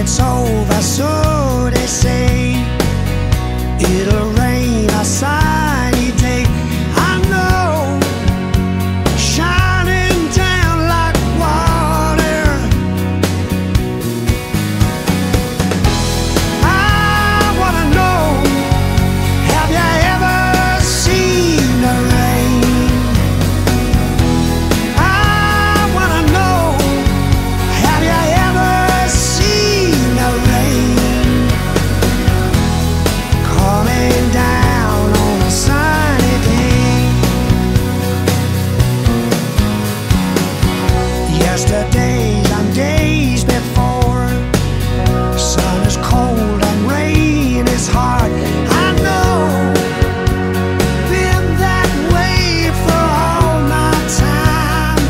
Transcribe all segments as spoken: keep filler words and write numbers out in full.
it's over, so they say. It'll rain a sunny day. I know, shining down like water. I wanna know, have you ever seen the rain? I wanna know, have you ever seen the rain coming down on a sunny day? Yesterdays and days before, sun is cold and rain is hard. I know, been that way for all my time.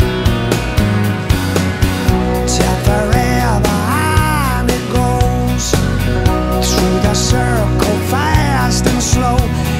Till forever on it goes, through the circle fast and slow.